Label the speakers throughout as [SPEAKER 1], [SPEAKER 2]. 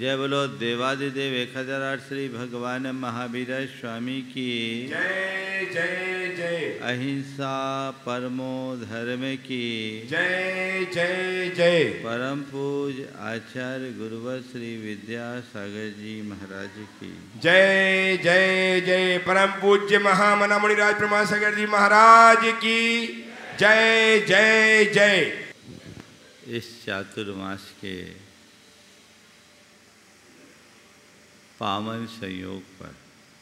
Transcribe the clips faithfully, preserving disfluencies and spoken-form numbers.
[SPEAKER 1] जय बोलो देवादिदेव एक हजार आठ श्री भगवान महावीर स्वामी की
[SPEAKER 2] जय जय जय।
[SPEAKER 1] अहिंसा परमो धर्म की
[SPEAKER 2] जय जय जय।
[SPEAKER 1] परम पूज आचार्य गुरुवर श्री विद्यासागर जी महाराज की
[SPEAKER 2] जय जय जय। परम पूज्य महामना मुनिराज प्रमासागर जी महाराज की जय जय जय।
[SPEAKER 1] इस चातुर्मास के पावन संयोग पर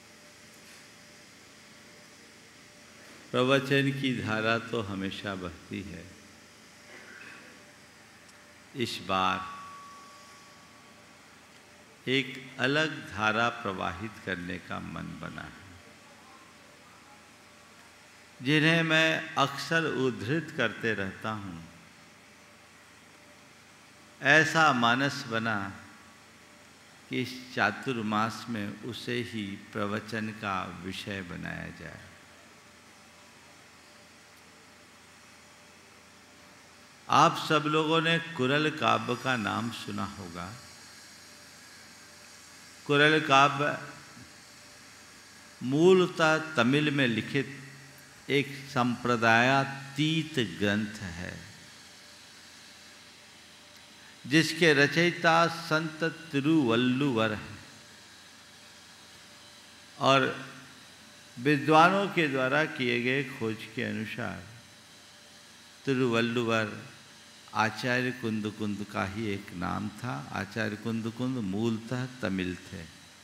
[SPEAKER 1] प्रवचन की धारा तो हमेशा बहती है। इस बार एक अलग धारा प्रवाहित करने का मन बना है, जिन्हें मैं अक्सर उद्धृत करते रहता हूँ। ऐसा मानस बना कि इस चातुर्मास में उसे ही प्रवचन का विषय बनाया जाए। आप सब लोगों ने कुरल काव्य का नाम सुना होगा। कुरल काव्य मूलतः तमिल में लिखित एक संप्रदायातीत ग्रंथ है, जिसके रचयिता संत तिरुवल्लुवर हैं और विद्वानों के द्वारा किए गए खोज के अनुसार तिरुवल्लुवर आचार्य कुंद कुंद का ही एक नाम था। आचार्य कुंद कुंद मूलतः तमिल थे।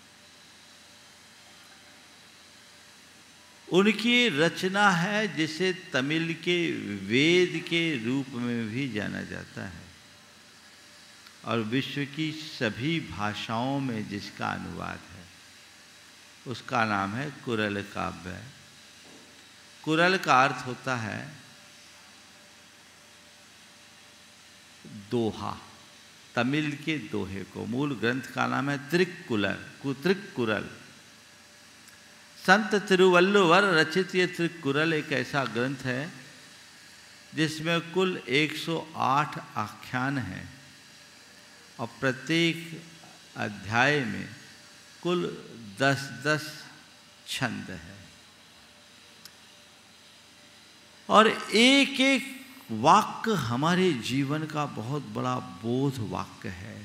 [SPEAKER 1] उनकी रचना है जिसे तमिल के वेद के रूप में भी जाना जाता है और विश्व की सभी भाषाओं में जिसका अनुवाद है उसका नाम है कुरल काव्य। कुरल का अर्थ होता है दोहा। तमिल के दोहे को, मूल ग्रंथ का नाम है त्रिक्कुलर त्रिक्कुरल। संत तिरुवल्लुवर रचित ये त्रिक्कुरल एक ऐसा ग्रंथ है जिसमें कुल एक सौ आठ आख्यान हैं और प्रत्येक अध्याय में कुल दस दस छंद है और एक एक वाक्य हमारे जीवन का बहुत बड़ा बोध वाक्य है।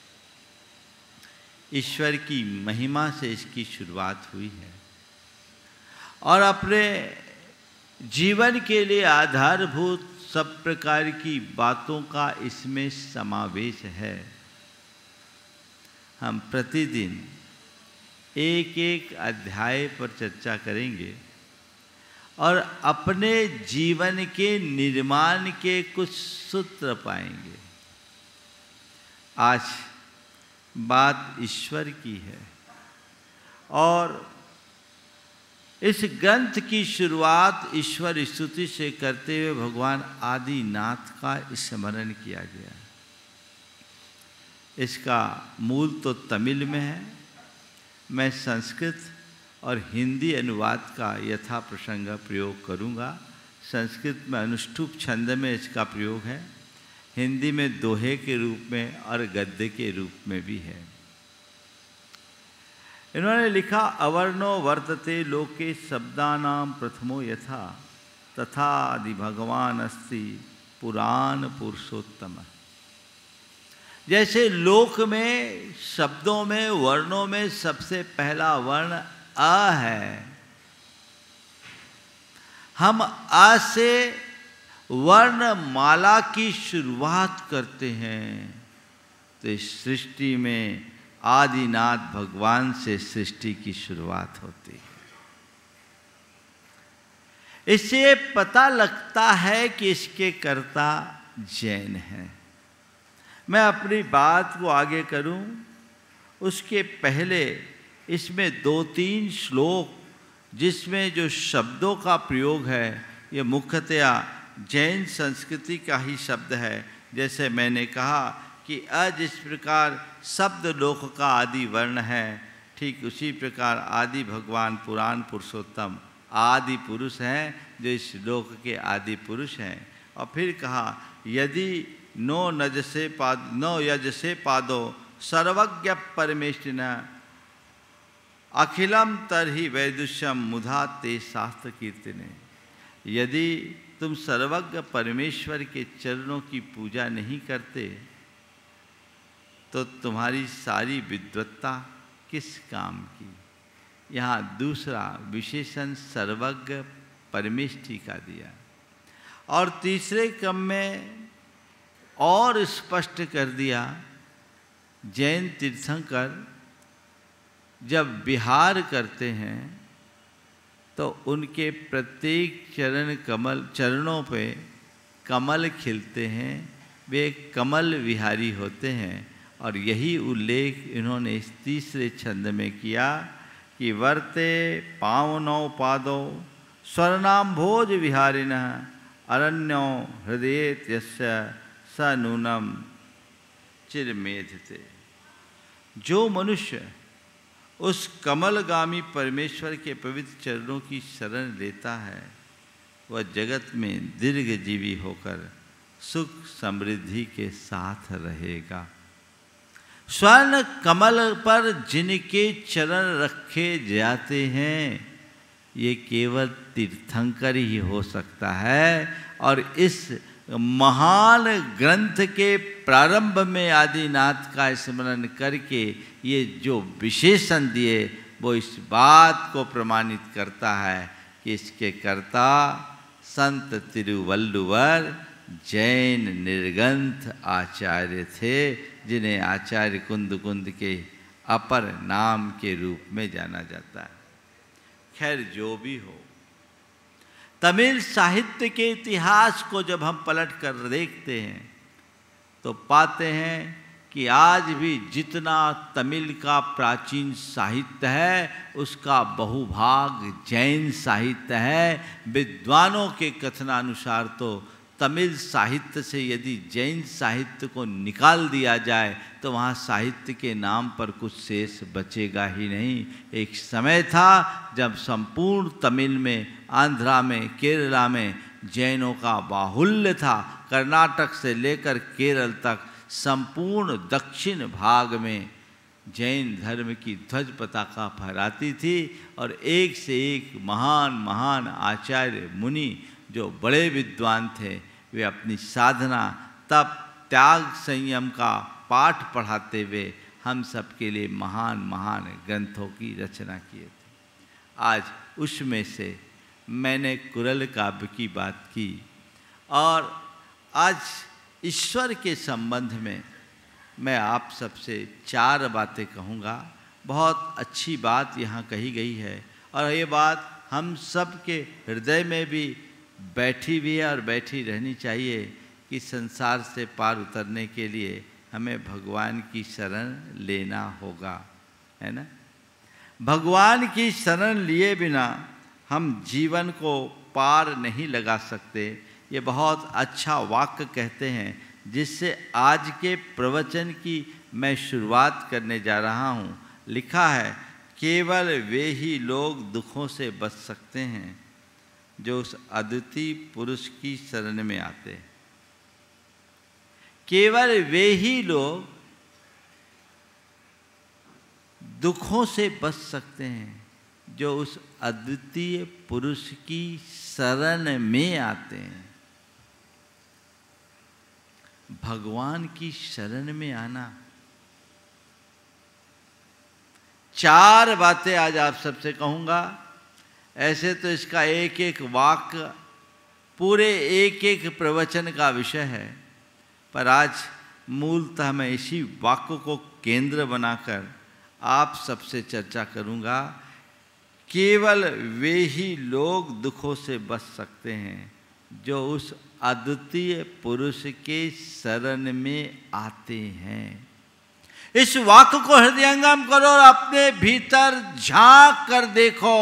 [SPEAKER 1] ईश्वर की महिमा से इसकी शुरुआत हुई है और अपने जीवन के लिए आधारभूत सब प्रकार की बातों का इसमें समावेश है। हम प्रतिदिन एक एक अध्याय पर चर्चा करेंगे और अपने जीवन के निर्माण के कुछ सूत्र पाएंगे। आज बात ईश्वर की है और इस ग्रंथ की शुरुआत ईश्वर स्तुति से करते हुए भगवान आदिनाथ का स्मरण किया गया। इसका मूल तो तमिल में है। मैं संस्कृत और हिंदी अनुवाद का यथा प्रसंग प्रयोग करूंगा। संस्कृत में अनुष्टुप छंद में इसका प्रयोग है, हिंदी में दोहे के रूप में और गद्य के रूप में भी है। इन्होंने लिखा, अवर्णो वर्तते लोके शब्दानां प्रथमो यथा तथा आदि भगवान अस्ति पुराण पुरुषोत्तम। जैसे लोक में शब्दों में वर्णों में सबसे पहला वर्ण अ है, हम अ से वर्णमाला की शुरुआत करते हैं तो इस सृष्टि में आदिनाथ भगवान से सृष्टि की शुरुआत होती है। इससे पता लगता है कि इसके कर्ता जैन हैं। मैं अपनी बात को आगे करूं उसके पहले इसमें दो तीन श्लोक जिसमें जो शब्दों का प्रयोग है ये मुख्यतया जैन संस्कृति का ही शब्द है। जैसे मैंने कहा कि अ जिस प्रकार शब्द लोक का आदि वर्ण है, ठीक उसी प्रकार आदि भगवान पुराण पुरुषोत्तम आदि पुरुष हैं जो इस लोक के आदि पुरुष हैं। और फिर कहा, यदि नो नजसे पाद नो यजसे पादो सर्वज्ञ परमेष्टिन अखिलम तरहि वैदुष्यम मुधा ते शास्त्र कीर्तने। यदि तुम सर्वज्ञ परमेश्वर के चरणों की पूजा नहीं करते तो तुम्हारी सारी विद्वत्ता किस काम की। यहाँ दूसरा विशेषण सर्वज्ञ परमेष्टि का दिया और तीसरे क्रम में और स्पष्ट कर दिया, जैन तीर्थंकर जब विहार करते हैं तो उनके प्रत्येक चरण कमल चरणों पे कमल खिलते हैं, वे कमल विहारी होते हैं। और यही उल्लेख इन्होंने इस तीसरे छंद में किया कि वर्ते पावनौ पादौ स्वर्णाम भोज विहारिणः अरण्यो हृदय यस्य स नूनम चिरमेधते। जो मनुष्य उस कमलगामी परमेश्वर के पवित्र चरणों की शरण लेता है वह जगत में दीर्घजीवी होकर सुख समृद्धि के साथ रहेगा। स्वर्ण कमल पर जिनके चरण रखे जाते हैं ये केवल तीर्थंकर ही हो सकता है। और इस महान ग्रंथ के प्रारंभ में आदिनाथ का स्मरण करके ये जो विशेषण दिए वो इस बात को प्रमाणित करता है कि इसके कर्ता संत तिरुवल्लुवर जैन निर्ग्रंथ आचार्य थे, जिन्हें आचार्य कुंद कुंद के अपर नाम के रूप में जाना जाता है। खैर जो भी हो, तमिल साहित्य के इतिहास को जब हम पलट कर देखते हैं तो पाते हैं कि आज भी जितना तमिल का प्राचीन साहित्य है उसका बहुभाग जैन साहित्य है। विद्वानों के कथनानुसार तो तमिल साहित्य से यदि जैन साहित्य को निकाल दिया जाए तो वहाँ साहित्य के नाम पर कुछ शेष बचेगा ही नहीं। एक समय था जब संपूर्ण तमिल में, आंध्रा में, केरला में जैनों का बाहुल्य था। कर्नाटक से लेकर केरल तक संपूर्ण दक्षिण भाग में जैन धर्म की ध्वज पताका फहराती थी और एक से एक महान महान आचार्य मुनि जो बड़े विद्वान थे वे अपनी साधना तप त्याग संयम का पाठ पढ़ाते हुए हम सब के लिए महान महान ग्रंथों की रचना किए थे। आज उसमें से मैंने कुरल काव्य की बात की और आज ईश्वर के संबंध में मैं आप सबसे चार बातें कहूँगा। बहुत अच्छी बात यहाँ कही गई है और ये बात हम सब के हृदय में भी बैठी भी है और बैठी रहनी चाहिए कि संसार से पार उतरने के लिए हमें भगवान की शरण लेना होगा, है ना। भगवान की शरण लिए बिना हम जीवन को पार नहीं लगा सकते। ये बहुत अच्छा वाक्य कहते हैं जिससे आज के प्रवचन की मैं शुरुआत करने जा रहा हूँ। लिखा है, केवल वे ही लोग दुखों से बच सकते हैं जो उस अद्वितीय पुरुष की शरण में आते हैं। केवल वे ही लोग दुखों से बच सकते हैं जो उस अद्वितीय पुरुष की शरण में आते हैं। भगवान की शरण में आना। चार बातें आज आप सबसे कहूँगा। ऐसे तो इसका एक एक वाक्य पूरे एक एक प्रवचन का विषय है, पर आज मूलतः मैं इसी वाक्य को केंद्र बनाकर आप सबसे चर्चा करूँगा। केवल वे ही लोग दुखों से बच सकते हैं जो उस अद्वितीय पुरुष के शरण में आते हैं। इस वाक्य को हृदयंगम करो और अपने भीतर झांक कर देखो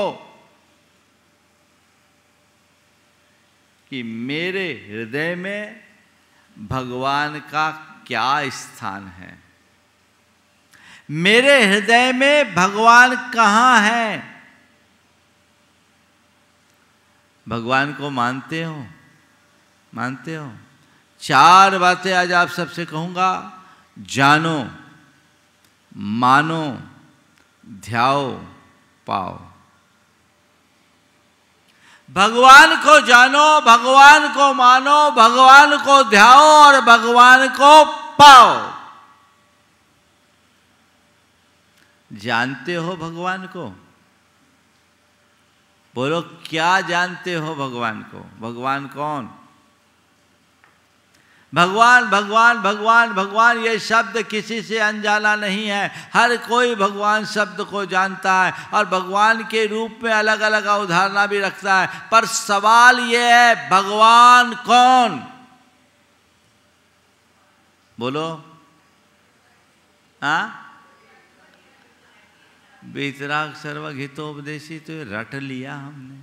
[SPEAKER 1] कि मेरे हृदय में भगवान का क्या स्थान है। मेरे हृदय में भगवान कहाँ है। भगवान को मानते हो? मानते हो? चार बातें आज आप सबसे कहूँगा। जानो मानो, ध्याओ, पाओ। भगवान को जानो, भगवान को मानो, भगवान को ध्याओ और भगवान को पाओ। जानते हो भगवान को? बोलो, क्या जानते हो भगवान को? भगवान कौन? भगवान भगवान भगवान भगवान ये शब्द किसी से अनजाना नहीं है। हर कोई भगवान शब्द को जानता है और भगवान के रूप में अलग अलग अवधारणा भी रखता है। पर सवाल ये है, भगवान कौन? बोलो। हाँ, वीतराग सर्वहितोपदेशी तो ये रट लिया हमने।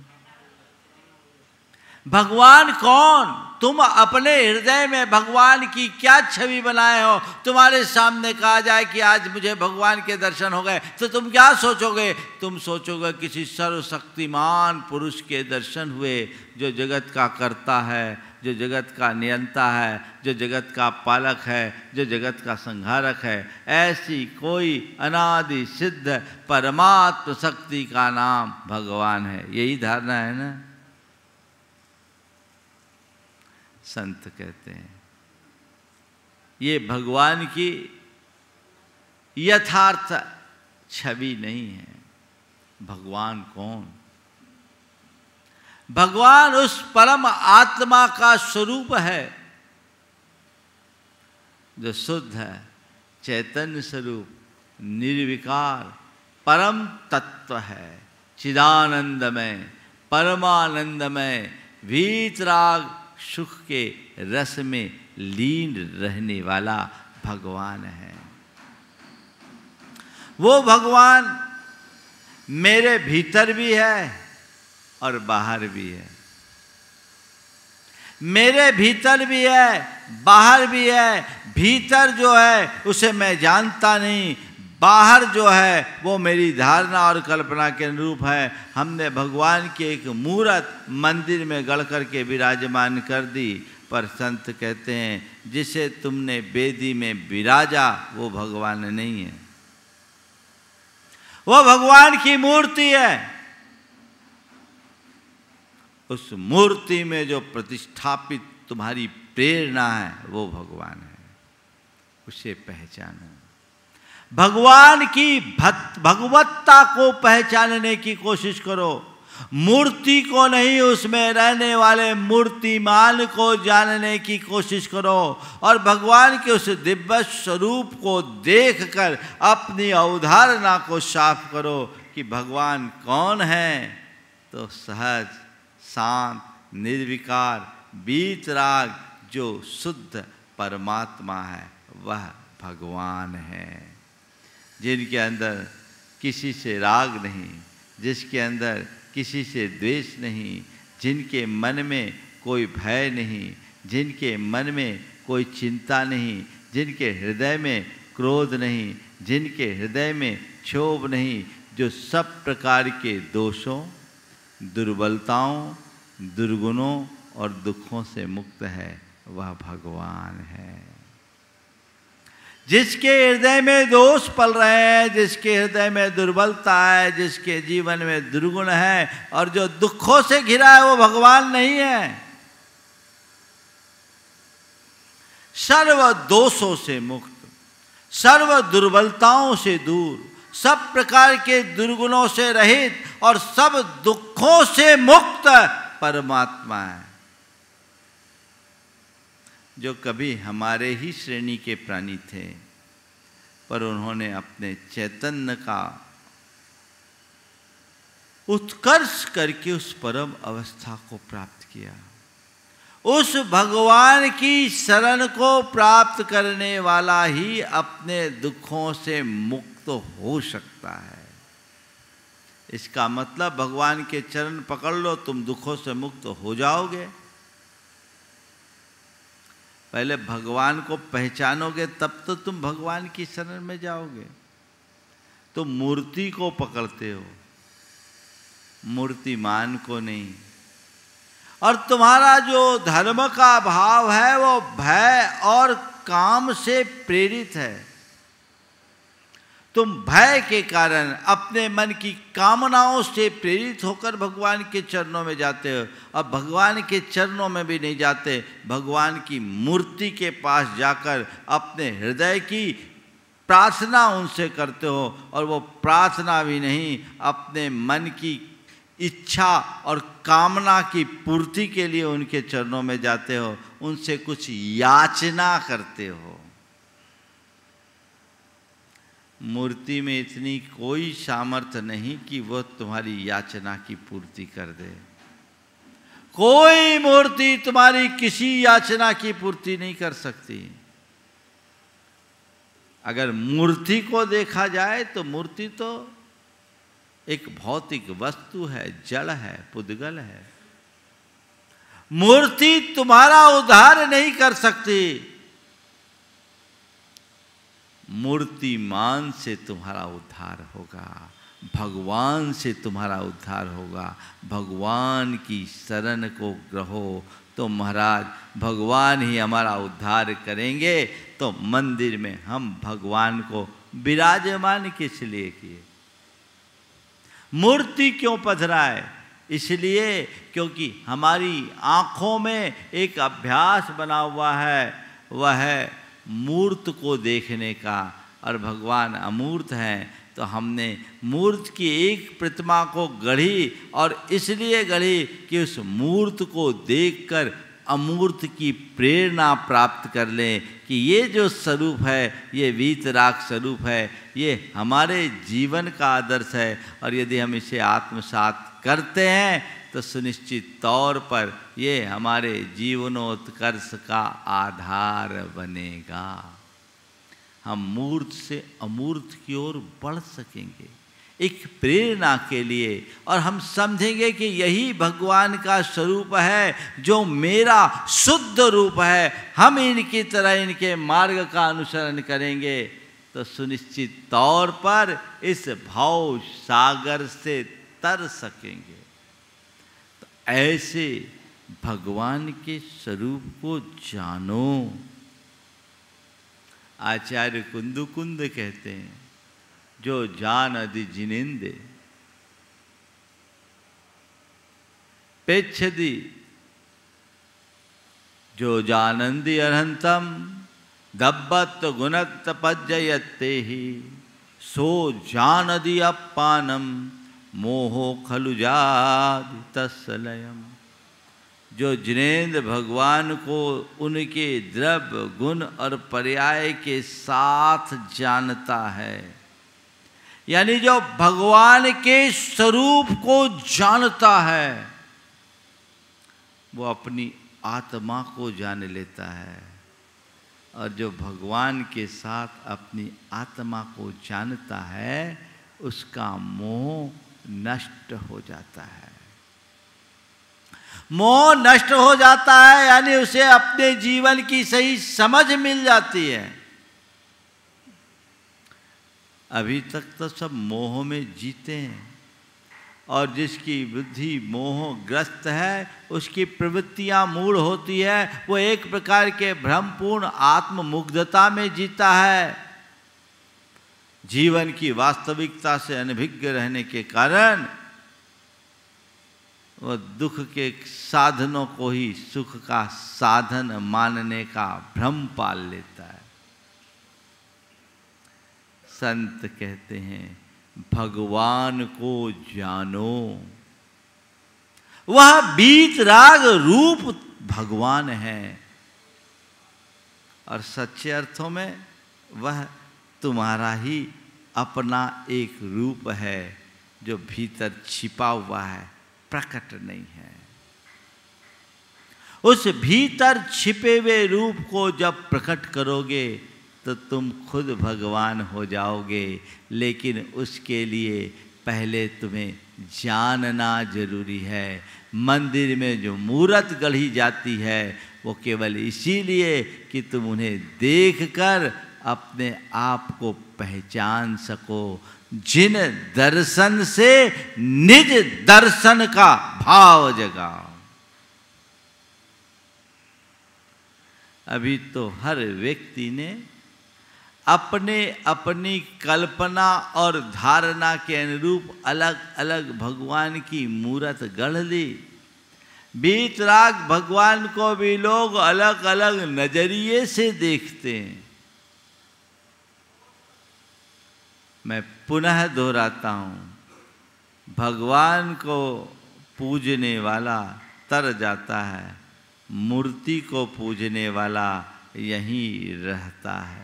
[SPEAKER 1] भगवान कौन? तुम अपने हृदय में भगवान की क्या छवि बनाए हो? तुम्हारे सामने कहा जाए कि आज मुझे भगवान के दर्शन हो गए, तो तुम क्या सोचोगे? तुम सोचोगे किसी सर्वशक्तिमान पुरुष के दर्शन हुए, जो जगत का कर्ता है, जो जगत का नियंता है, जो जगत का पालक है, जो जगत का संहारक है। ऐसी कोई अनादि सिद्ध परमात्म शक्ति का नाम भगवान है। यही धारणा है ना? संत कहते हैं ये भगवान की यथार्थ छवि नहीं है। भगवान कौन? भगवान उस परम आत्मा का स्वरूप है जो शुद्ध है, चैतन्य स्वरूप, निर्विकार परम तत्व है, चिदानंदमय, परमानंदमय, वीतराग सुख के रस में लीन रहने वाला भगवान है। वो भगवान मेरे भीतर भी है और बाहर भी है। मेरे भीतर भी है, बाहर भी है। भीतर जो है उसे मैं जानता नहीं, बाहर जो है वो मेरी धारणा और कल्पना के अनुरूप है। हमने भगवान की एक मूर्त मंदिर में गढ़ करके विराजमान कर दी, पर संत कहते हैं जिसे तुमने वेदी में विराजा वो भगवान नहीं है, वो भगवान की मूर्ति है। उस मूर्ति में जो प्रतिष्ठापित तुम्हारी प्रेरणा है वो भगवान है, उसे पहचानो। भगवान की भगवत्ता को पहचानने की कोशिश करो, मूर्ति को नहीं, उसमें रहने वाले मूर्तिमान को जानने की कोशिश करो और भगवान के उस दिव्य स्वरूप को देखकर अपनी अवधारणा को साफ करो कि भगवान कौन है। तो सहज, शांत, निर्विकार, वीतराग जो शुद्ध परमात्मा है वह भगवान है, जिनके अंदर किसी से राग नहीं, जिसके अंदर किसी से द्वेष नहीं, जिनके मन में कोई भय नहीं, जिनके मन में कोई चिंता नहीं, जिनके हृदय में क्रोध नहीं, जिनके हृदय में क्षोभ नहीं, जो सब प्रकार के दोषों, दुर्बलताओं, दुर्गुणों और दुखों से मुक्त है, वह भगवान है। जिसके हृदय में दोष पल रहे हैं, जिसके हृदय में दुर्बलता है, जिसके जीवन में दुर्गुण है और जो दुखों से घिरा है, वो भगवान नहीं है। सर्व दोषों से मुक्त, सर्व दुर्बलताओं से दूर, सब प्रकार के दुर्गुणों से रहित और सब दुखों से मुक्त परमात्मा है, जो कभी हमारे ही श्रेणी के प्राणी थे, पर उन्होंने अपने चैतन्य का उत्कर्ष करके उस परम अवस्था को प्राप्त किया। उस भगवान की शरण को प्राप्त करने वाला ही अपने दुखों से मुक्त हो सकता है। इसका मतलब भगवान के चरण पकड़ लो, तुम दुखों से मुक्त हो जाओगे। पहले भगवान को पहचानोगे तब तो तुम भगवान की शरण में जाओगे। तुम मूर्ति को पकड़ते हो, मूर्तिमान को नहीं। और तुम्हारा जो धर्म का भाव है वो भय और काम से प्रेरित है। तुम भय के कारण अपने मन की कामनाओं से प्रेरित होकर भगवान के चरणों में जाते हो। अब भगवान के चरणों में भी नहीं जाते, भगवान की मूर्ति के पास जाकर अपने हृदय की प्रार्थना उनसे करते हो, और वो प्रार्थना भी नहीं, अपने मन की इच्छा और कामना की पूर्ति के लिए उनके चरणों में जाते हो, उनसे कुछ याचना करते हो। मूर्ति में इतनी कोई सामर्थ्य नहीं कि वो तुम्हारी याचना की पूर्ति कर दे। कोई मूर्ति तुम्हारी किसी याचना की पूर्ति नहीं कर सकती। अगर मूर्ति को देखा जाए तो मूर्ति तो एक भौतिक वस्तु है, जड़ है, पुद्गल है। मूर्ति तुम्हारा उद्धार नहीं कर सकती। मूर्तिमान से तुम्हारा उद्धार होगा, भगवान से तुम्हारा उद्धार होगा। भगवान की शरण को ग्रहो तो महाराज भगवान ही हमारा उद्धार करेंगे। तो मंदिर में हम भगवान को विराजमान किस लिए किए? मूर्ति क्यों पधराए? इसलिए क्योंकि हमारी आँखों में एक अभ्यास बना हुआ है, वह है मूर्त को देखने का, और भगवान अमूर्त हैं। तो हमने मूर्त की एक प्रतिमा को गढ़ी, और इसलिए गढ़ी कि उस मूर्त को देखकर अमूर्त की प्रेरणा प्राप्त कर लें कि ये जो स्वरूप है, ये वीतराग स्वरूप है, ये हमारे जीवन का आदर्श है। और यदि हम इसे आत्मसात करते हैं तो सुनिश्चित तौर पर ये हमारे जीवनोत्कर्ष का आधार बनेगा। हम मूर्त से अमूर्त की ओर बढ़ सकेंगे एक प्रेरणा के लिए, और हम समझेंगे कि यही भगवान का स्वरूप है जो मेरा शुद्ध रूप है। हम इनकी तरह इनके मार्ग का अनुसरण करेंगे तो सुनिश्चित तौर पर इस भाव सागर से तर सकेंगे। तो ऐसे भगवान के स्वरूप को जानो। आचार्य कुंदुकुंद कहते हैं, जो जान अधि जिनेंदे पेच्छति, जो जानंदी अरहंतम दब्बत गुणत पज्जयते ही, सो जानदि अपानम मोहो खलु जाति तस्सलयम। जो जिनेंद्र भगवान को उनके द्रव्य गुण और पर्याय के साथ जानता है, यानी जो भगवान के स्वरूप को जानता है, वो अपनी आत्मा को जान लेता है। और जो भगवान के साथ अपनी आत्मा को जानता है, उसका मोह नष्ट हो जाता है। मोह नष्ट हो जाता है यानी उसे अपने जीवन की सही समझ मिल जाती है। अभी तक तो सब मोह में जीते हैं, और जिसकी बुद्धि मोहग्रस्त है उसकी प्रवृत्तियां मूढ़ होती है, वो एक प्रकार के भ्रमपूर्ण आत्ममुग्धता में जीता है। जीवन की वास्तविकता से अनभिज्ञ रहने के कारण वह दुख के साधनों को ही सुख का साधन मानने का भ्रम पाल लेता है। संत कहते हैं, भगवान को जानो, वह बीतराग रूप भगवान है, और सच्चे अर्थों में वह तुम्हारा ही अपना एक रूप है जो भीतर छिपा हुआ है, प्रकट नहीं है। उस भीतर छिपे हुए रूप को जब प्रकट करोगे तो तुम खुद भगवान हो जाओगे, लेकिन उसके लिए पहले तुम्हें जानना जरूरी है। मंदिर में जो मूर्त गढ़ी जाती है वो केवल इसीलिए कि तुम उन्हें देखकर अपने आप को पहचान सको, जिन दर्शन से निज दर्शन का भाव जगाओ। अभी तो हर व्यक्ति ने अपने अपनी कल्पना और धारणा के अनुरूप अलग अलग भगवान की मूर्त गढ़ ली। वीतराग भगवान को भी लोग अलग अलग नजरिए से देखते हैं। मैं पुनः दोहराता हूँ, भगवान को पूजने वाला तर जाता है, मूर्ति को पूजने वाला यहीं रहता है।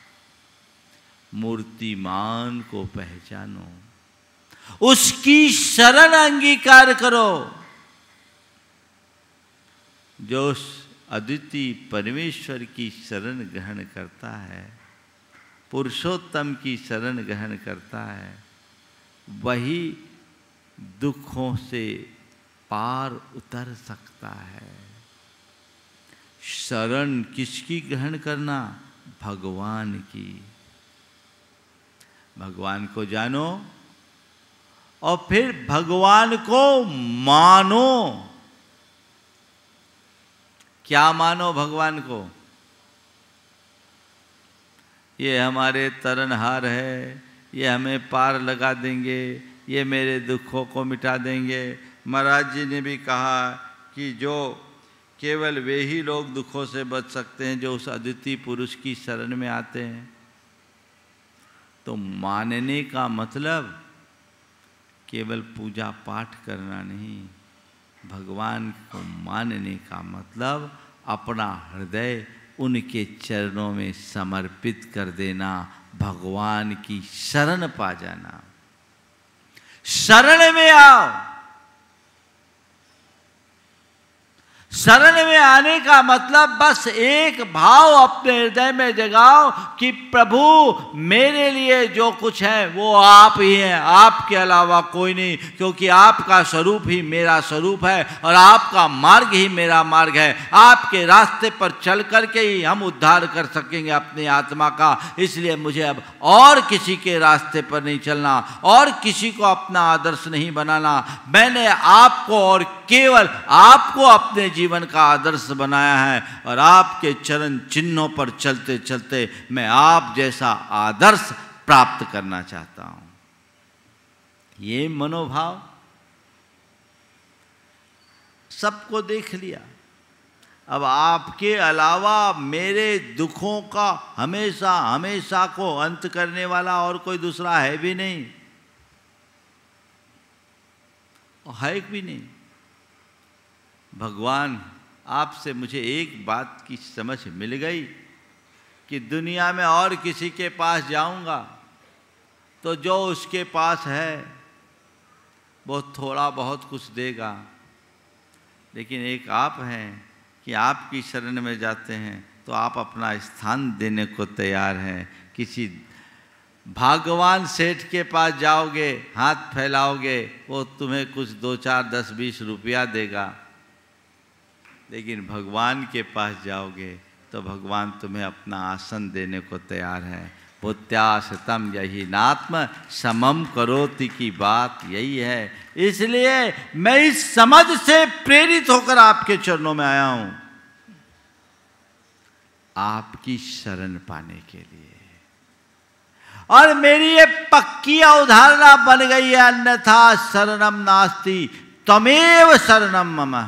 [SPEAKER 1] मूर्तिमान को पहचानो, उसकी शरण अंगीकार करो। जो उस अद्वितीय परमेश्वर की शरण ग्रहण करता है, पुरुषोत्तम की शरण ग्रहण करता है, वही दुखों से पार उतर सकता है। शरण किसकी ग्रहण करना? भगवान की। भगवान को जानो और फिर भगवान को मानो। क्या मानो भगवान को? ये हमारे तरनहार है, ये हमें पार लगा देंगे, ये मेरे दुखों को मिटा देंगे। महाराज जी ने भी कहा कि जो केवल वे ही लोग दुखों से बच सकते हैं जो उस अद्वितीय पुरुष की शरण में आते हैं। तो मानने का मतलब केवल पूजा पाठ करना नहीं, भगवान को मानने का मतलब अपना हृदय उनके चरणों में समर्पित कर देना, भगवान की शरण पा जाना। शरण में आओ। शरण में आने का मतलब बस एक भाव अपने हृदय में जगाओ कि प्रभु मेरे लिए जो कुछ है वो आप ही हैं, आपके अलावा कोई नहीं, क्योंकि आपका स्वरूप ही मेरा स्वरूप है और आपका मार्ग ही मेरा मार्ग है। आपके रास्ते पर चल करके ही हम उद्धार कर सकेंगे अपनी आत्मा का। इसलिए मुझे अब और किसी के रास्ते पर नहीं चलना और किसी को अपना आदर्श नहीं बनाना। मैंने आपको और केवल आपको अपने जीवन का आदर्श बनाया है और आपके चरण चिन्हों पर चलते चलते मैं आप जैसा आदर्श प्राप्त करना चाहता हूं। ये मनोभाव सबको देख लिया। अब आपके अलावा मेरे दुखों का हमेशा हमेशा को अंत करने वाला और कोई दूसरा है भी नहीं, है भी नहीं। भगवान आपसे मुझे एक बात की समझ मिल गई कि दुनिया में और किसी के पास जाऊंगा तो जो उसके पास है वो थोड़ा बहुत कुछ देगा, लेकिन एक आप हैं कि आपकी शरण में जाते हैं तो आप अपना स्थान देने को तैयार हैं। किसी भगवान सेठ के पास जाओगे, हाथ फैलाओगे, वो तुम्हें कुछ दो चार दस बीस रुपया देगा, लेकिन भगवान के पास जाओगे तो भगवान तुम्हें अपना आसन देने को तैयार है। भूत्यासतम यही नात्म समम करोति की बात यही है। इसलिए मैं इस समझ से प्रेरित होकर आपके चरणों में आया हूं, आपकी शरण पाने के लिए। और मेरी ये पक्की अवधारणा बन गई है, अन्यथा शरणम नास्ति त्वमेव शरणम मम।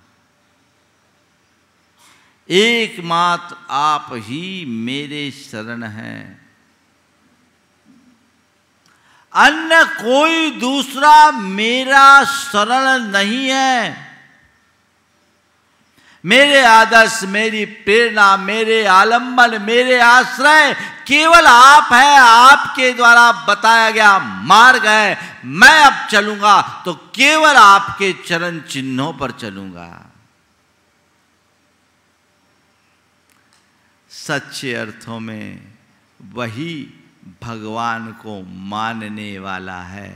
[SPEAKER 1] एकमात्र आप ही मेरे शरण हैं, अन्य कोई दूसरा मेरा शरण नहीं है। मेरे आदर्श, मेरी प्रेरणा, मेरे आलंबन, मेरे आश्रय केवल आप है, आपके द्वारा बताया गया मार्ग है। मैं अब चलूंगा तो केवल आपके चरण चिन्हों पर चलूंगा। सच्चे अर्थों में वही भगवान को मानने वाला है।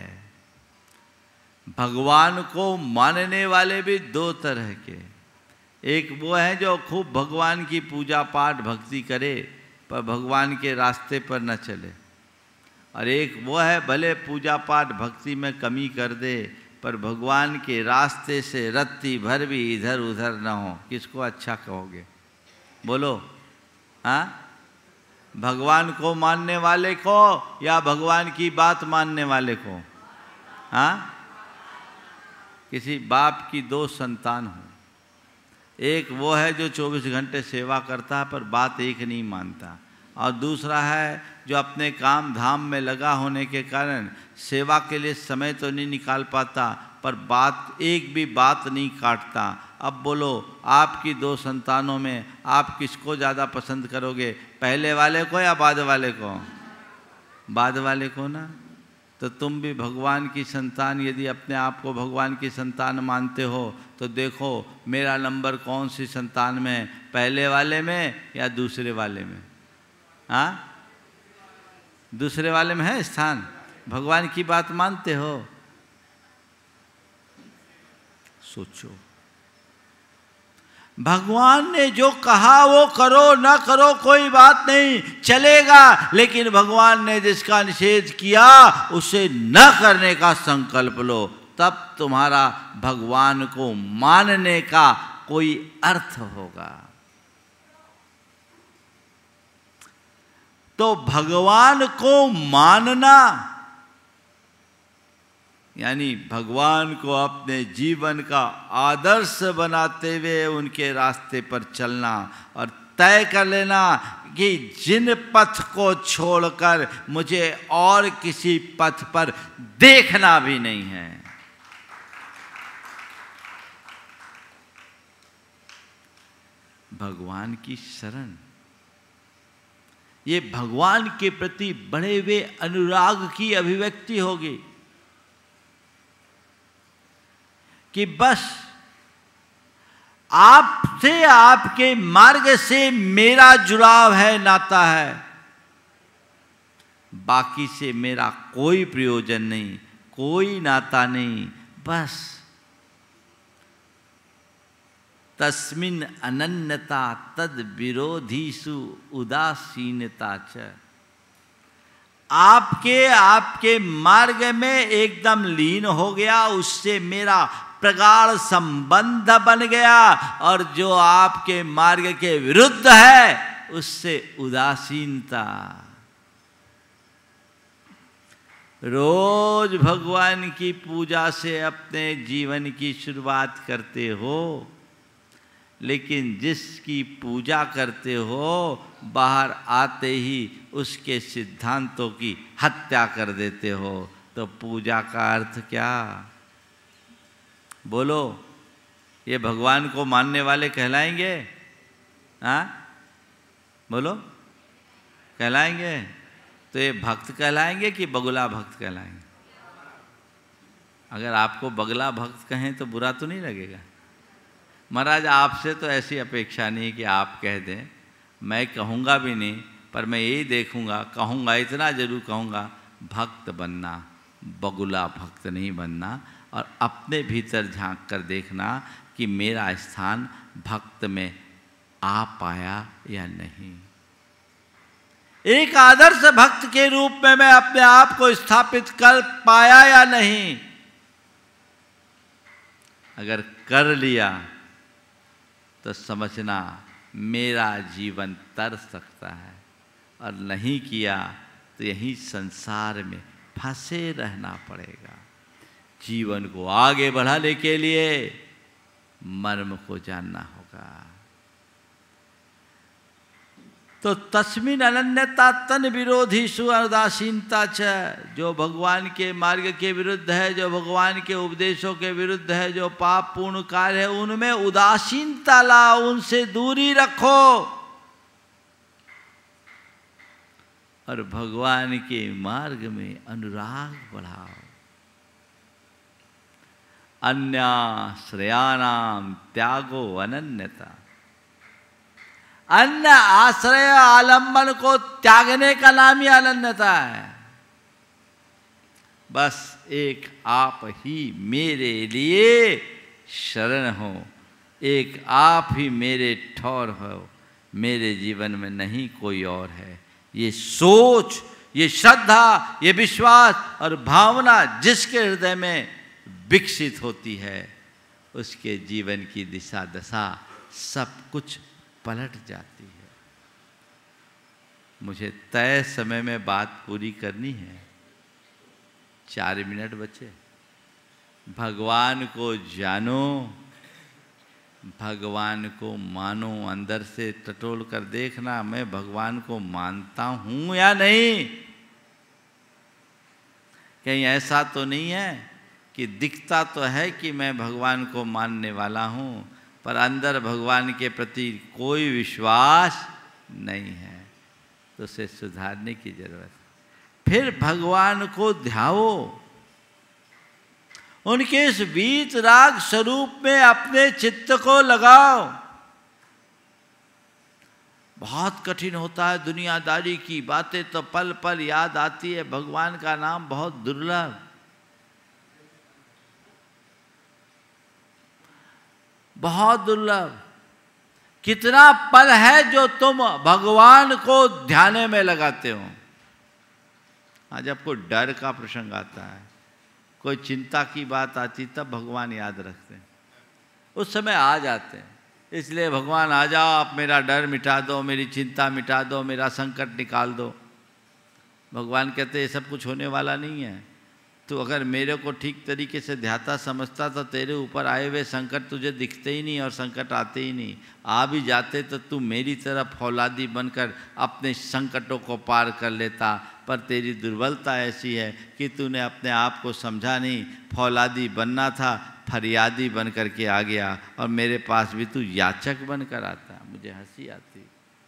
[SPEAKER 1] भगवान को मानने वाले भी दो तरह के, एक वो है जो खूब भगवान की पूजा पाठ भक्ति करे पर भगवान के रास्ते पर न चले, और एक वो है भले पूजा पाठ भक्ति में कमी कर दे पर भगवान के रास्ते से रत्ती भर भी इधर उधर न हो। किसको अच्छा कहोगे? बोलो। हाँ, भगवान को मानने वाले को या भगवान की बात मानने वाले को? हाँ, किसी बाप की दो संतान हो, एक वो है जो चौबीस घंटे सेवा करता है पर बात एक नहीं मानता, और दूसरा है जो अपने काम धाम में लगा होने के कारण सेवा के लिए समय तो नहीं निकाल पाता पर बात एक भी बात नहीं काटता। अब बोलो, आपकी दो संतानों में आप किसको ज़्यादा पसंद करोगे, पहले वाले को या बाद वाले को? बाद वाले को ना। तो तुम भी भगवान की संतान यदि अपने आप को भगवान की संतान मानते हो तो देखो मेरा नंबर कौन सी संतान में है, पहले वाले में या दूसरे वाले में? हाँ, दूसरे वाले में है स्थान। भगवान की बात मानते हो? सोचो, भगवान ने जो कहा वो करो, ना करो कोई बात नहीं, चलेगा, लेकिन भगवान ने जिसका निषेध किया उसे न करने का संकल्प लो, तब तुम्हारा भगवान को मानने का कोई अर्थ होगा। तो भगवान को मानना यानी भगवान को अपने जीवन का आदर्श बनाते हुए उनके रास्ते पर चलना और तय कर लेना कि जिन पथ को छोड़कर मुझे और किसी पथ पर देखना भी नहीं है। भगवान की शरण, ये भगवान के प्रति बढ़े हुए अनुराग की अभिव्यक्ति होगी कि बस आपसे, आपके मार्ग से मेरा जुड़ाव है, नाता है, बाकी से मेरा कोई प्रयोजन नहीं, कोई नाता नहीं। बस तस्मिन् अनन्यता तद विरोधीषु उदासीनता च। आपके आपके मार्ग में एकदम लीन हो गया, उससे मेरा प्रगाढ़ संबंध बन गया, और जो आपके मार्ग के विरुद्ध है उससे उदासीनता। रोज भगवान की पूजा से अपने जीवन की शुरुआत करते हो, लेकिन जिसकी पूजा करते हो बाहर आते ही उसके सिद्धांतों की हत्या कर देते हो, तो पूजा का अर्थ क्या? बोलो, ये भगवान को मानने वाले कहलाएंगे? हाँ, बोलो, कहलाएंगे? तो ये भक्त कहलाएंगे कि बगुला भक्त कहलाएंगे? अगर आपको बगला भक्त कहें तो बुरा तो नहीं लगेगा? महाराज, आपसे तो ऐसी अपेक्षा नहीं कि आप कह दें, मैं कहूँगा भी नहीं, पर मैं यही देखूँगा, कहूँगा, इतना जरूर कहूँगा, भक्त बनना, बगुला भक्त नहीं बनना, और अपने भीतर झांक कर देखना कि मेरा स्थान भक्त में आ पाया या नहीं। एक आदर्श भक्त के रूप में मैं अपने आप को स्थापित कर पाया या नहीं? अगर कर लिया तो समझना मेरा जीवन तर सकता है, और नहीं किया तो यही संसार में फंसे रहना पड़ेगा। जीवन को आगे बढ़ाने के लिए मर्म को जानना होगा। तो तस्मिन् अनन्यता तन विरोधीषु उदासीनता च। जो भगवान के मार्ग के विरुद्ध है, जो भगवान के उपदेशों के विरुद्ध है, जो पाप पूर्ण कार्य है, उनमें उदासीनता लाओ, उनसे दूरी रखो, और भगवान के मार्ग में अनुराग बढ़ाओ। अन्याश्रयाणाम त्यागो अनन्यता। अन्य आश्रय आलम्बन को त्यागने का नाम ही अनन्यता है। बस एक आप ही मेरे लिए शरण हो, एक आप ही मेरे ठौर हो, मेरे जीवन में नहीं कोई और है। ये सोच, ये श्रद्धा, ये विश्वास और भावना जिसके हृदय में विकसित होती है, उसके जीवन की दिशा दशा सब कुछ पलट जाती है। मुझे तय समय में बात पूरी करनी है। चार मिनट बचे। भगवान को जानो, भगवान को मानो। अंदर से टटोल कर देखना, मैं भगवान को मानता हूं या नहीं। कहीं ऐसा तो नहीं है कि दिखता तो है कि मैं भगवान को मानने वाला हूं, पर अंदर भगवान के प्रति कोई विश्वास नहीं है। तो उसे सुधारने की जरूरत है। फिर भगवान को ध्याओ, उनके इस वीतराग स्वरूप में अपने चित्त को लगाओ। बहुत कठिन होता है, दुनियादारी की बातें तो पल पल याद आती है, भगवान का नाम बहुत दुर्लभ। बहुत दुर्लभ। कितना पल है जो तुम भगवान को ध्यान में लगाते हो। आज आपको डर का प्रसंग आता है, कोई चिंता की बात आती, तब भगवान याद रखते हैं, उस समय आ जाते हैं। इसलिए भगवान आ जाओ, आप मेरा डर मिटा दो, मेरी चिंता मिटा दो, मेरा संकट निकाल दो। भगवान कहते ये सब कुछ होने वाला नहीं है। तो अगर मेरे को ठीक तरीके से ध्याता समझता तो तेरे ऊपर आए हुए संकट तुझे दिखते ही नहीं और संकट आते ही नहीं। आ भी जाते तो तू मेरी तरह फौलादी बनकर अपने संकटों को पार कर लेता। पर तेरी दुर्बलता ऐसी है कि तूने अपने आप को समझा नहीं। फौलादी बनना था, फरियादी बन कर के आ गया, और मेरे पास भी तू याचक बनकर आता। मुझे हंसी आती।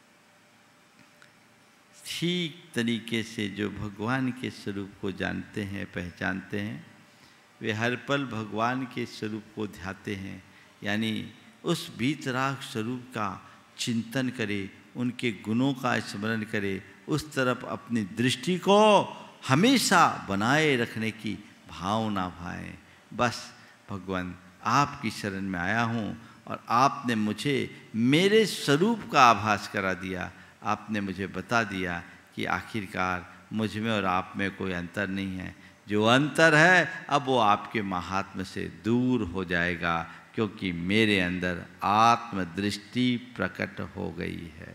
[SPEAKER 1] ठीक तरीके से जो भगवान के स्वरूप को जानते हैं, पहचानते हैं, वे हर पल भगवान के स्वरूप को ध्याते हैं। यानी उस वीतराग स्वरूप का चिंतन करे, उनके गुणों का स्मरण करे, उस तरफ अपनी दृष्टि को हमेशा बनाए रखने की भावना भाए। बस भगवान आपकी शरण में आया हूँ, और आपने मुझे मेरे स्वरूप का आभास करा दिया। आपने मुझे बता दिया कि आखिरकार मुझ में और आप में कोई अंतर नहीं है। जो अंतर है अब वो आपके महात्म्य से दूर हो जाएगा, क्योंकि मेरे अंदर आत्मदृष्टि प्रकट हो गई है।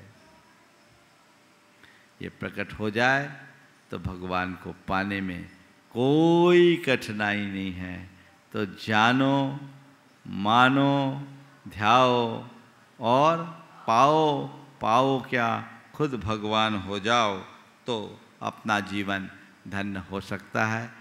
[SPEAKER 1] ये प्रकट हो जाए तो भगवान को पाने में कोई कठिनाई नहीं है। तो जानो, मानो, ध्याओ और पाओ। पाओ क्या? खुद भगवान हो जाओ, तो अपना जीवन धन्य हो सकता है।